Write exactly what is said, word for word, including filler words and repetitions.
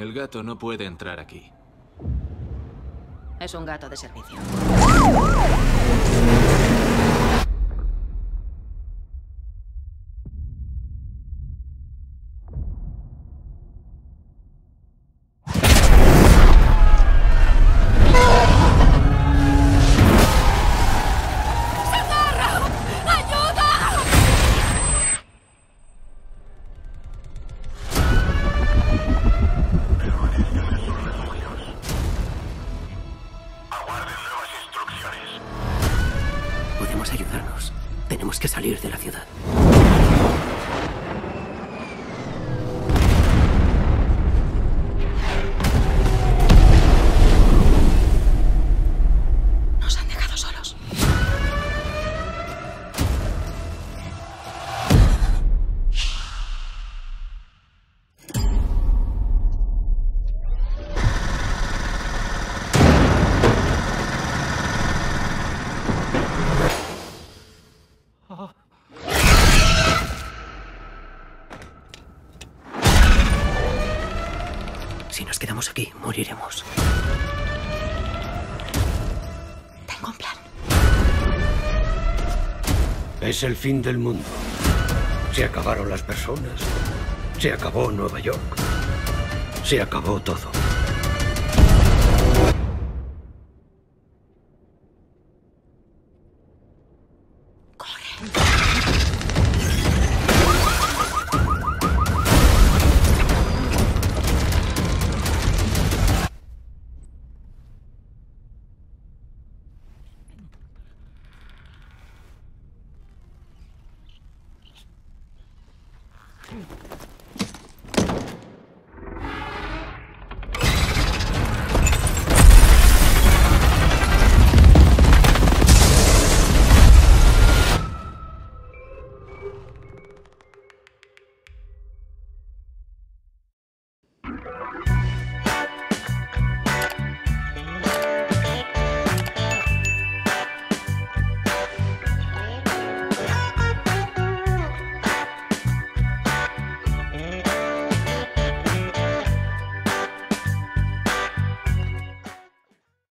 El gato no puede entrar aquí. Es un gato de servicio. Podemos ayudarnos. Tenemos que salir de la ciudad. Nos han dejado solos. Si nos quedamos aquí, moriremos. Tengo un plan. Es el fin del mundo. Se acabaron las personas. Se acabó Nueva York. Se acabó todo. Corre.